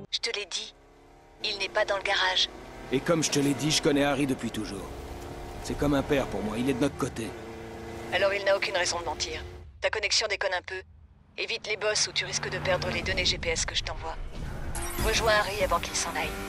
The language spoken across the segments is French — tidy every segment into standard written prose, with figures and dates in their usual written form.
Je te l'ai dit. Il n'est pas dans le garage. Et comme je te l'ai dit, je connais Harry depuis toujours. C'est comme un père pour moi, il est de notre côté. Alors il n'a aucune raison de mentir. Ta connexion déconne un peu. Évite les bosses ou tu risques de perdre les données GPS que je t'envoie. Rejoins Harry avant qu'il s'en aille.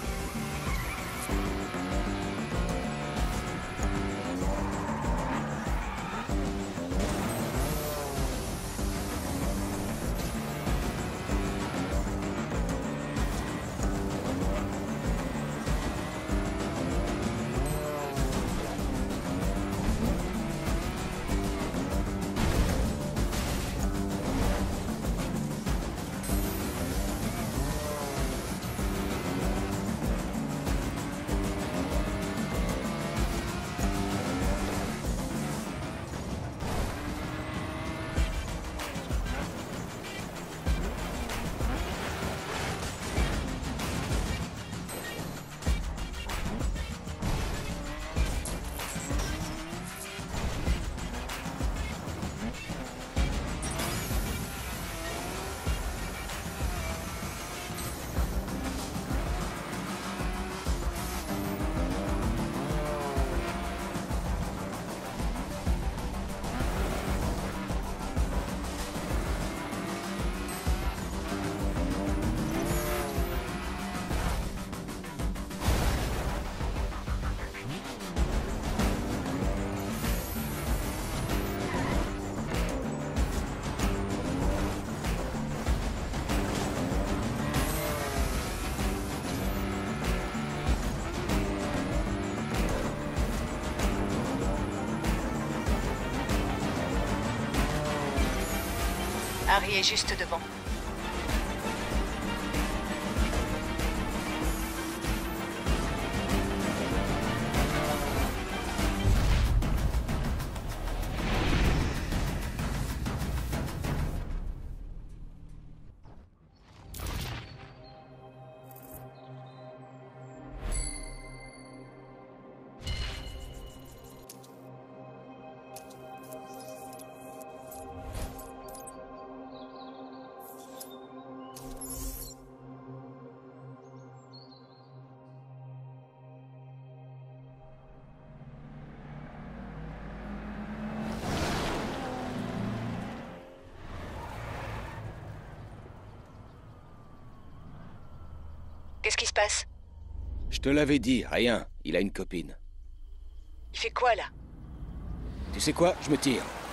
Harry est juste devant. Qu'est-ce qui se passe? Je te l'avais dit, rien. Il a une copine. Il fait quoi là? Tu sais quoi? Je me tire.